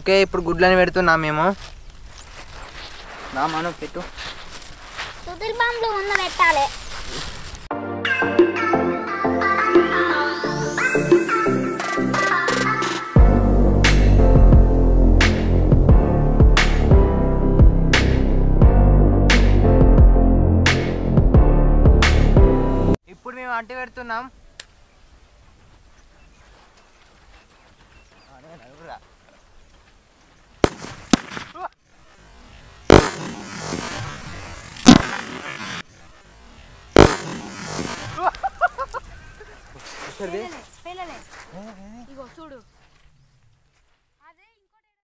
okay ఇప్పుడు గుడ్లని పెడుతున్నాం మేము నా మనం పెట్టు సుధీర్ బాంబులు ఉన్న పెట్టాలి ఇప్పుడు మేము అంటి పెడుతున్నాం ఇగో చూడు